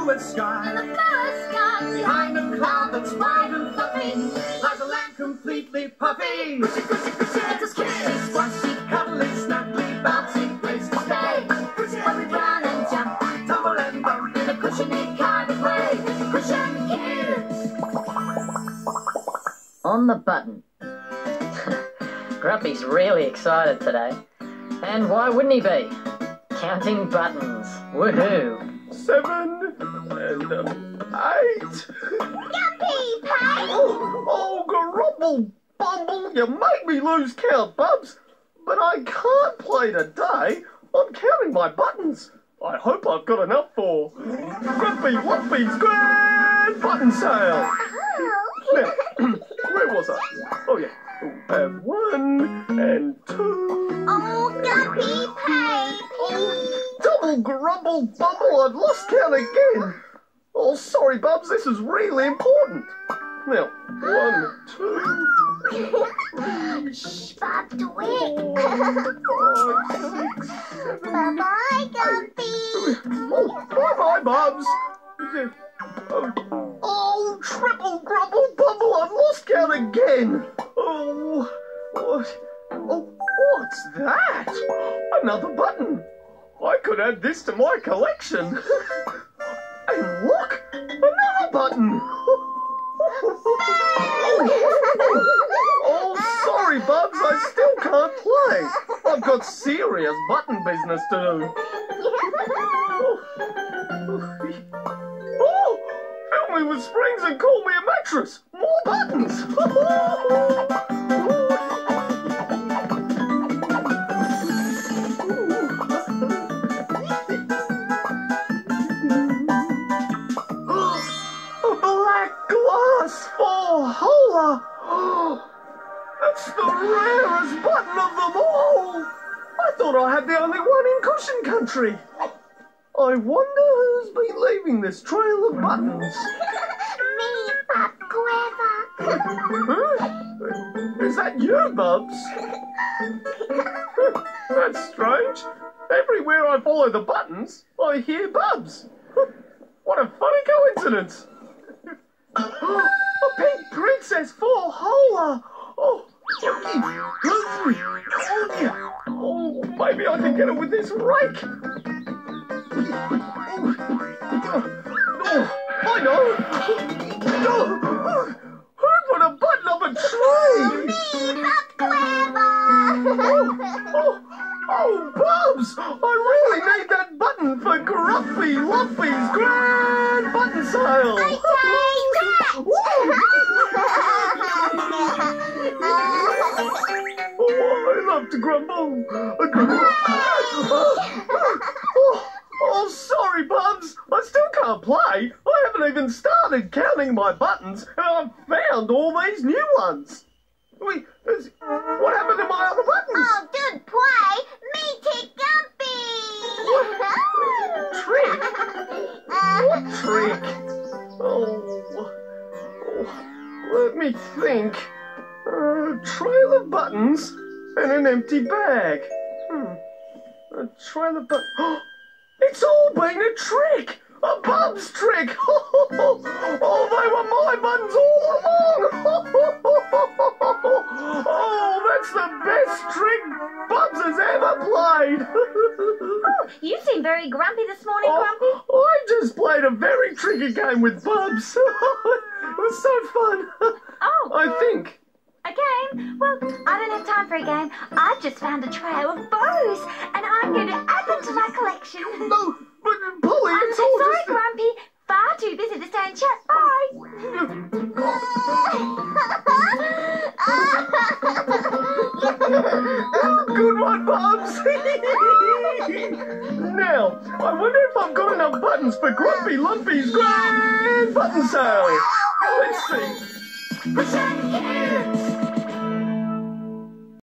bluest sky. In the bluest sky. Behind a cloud that's wide and fluffy lies a land completely puffy. Cushy, cushy, cushy, it's a squishy. Squashy, cuddly, snuggly, bouncy place to stay. When we run and jump, Tumble and bump in a cushiony kind of way. Cushion kids. On the button. Grumpy's really excited today. And why wouldn't he be? Counting buttons. Woohoo! 7 and 8. Yuppie, Pay. Oh, Grumble Bumble, you make me lose count, Bubs. But I can't play today. I'm counting my buttons. I hope I've got enough for Grumpy Lumpy's grand button sale. Now, where was I? Oh, yeah. Have 1 and 2. Oh, Guppy, Pay. Double Grumble Bumble, I've lost count again. Oh, sorry, Bubs, this is really important. Now, 1, 2, Shh, Bob, do it. 5, 6, 7, Bye-bye, Guppy. Oh, bye-bye, Bubs. Oh, triple Grumble Bumble, I've lost count again. Oh, what's that? Another button. I could add this to my collection. And look, another button. Oh, sorry, Bubs, I still can't play. I've got serious button business to do. Oh, fill me with springs and call me a mattress. More buttons. Hola! That's the rarest button of them all! I thought I had the only one in Cushion Country. I wonder who's been leaving this trail of buttons. Me, Bob Clever. Huh? Is that you, Bubs? That's strange. Everywhere I follow the buttons, I hear Bubs. What a funny coincidence. A pink princess for Hola! Oh, maybe I can get it with this rake. I know. Who put a button up a tree? Me, Bob Clever. Oh, Bubs! I really need that button for Grumpy Lumpy's grand button sale. I I love to grumble. Oh, sorry, Bubs. I still can't play. I haven't even started counting my buttons, and I've found all these new ones. Wait, what happened to my other buttons? Oh, good play. Me, Tick Gumpy. Trick? What trick? Oh, let me think. A trail of buttons and an empty bag. A trail of buttons. It's all been a trick! A Bubs trick! Oh, they were my buttons all along! Oh, that's the best trick Bubs has ever played! You seem very grumpy this morning, Grumpy. I just played a very tricky game with Bubs. It was so fun. Oh. I think. A game? Well, I don't have time for a game. I've just found a trail of bows, and I'm going to add them to my collection. No, but Polly, it's all Sorry, just... Grumpy. Far too busy to stay and chat. Bye. Good one, Bubs. Now, I wonder if I've got enough buttons for Grumpy Lumpy's grand button sale. Let's see. Cushion Kids.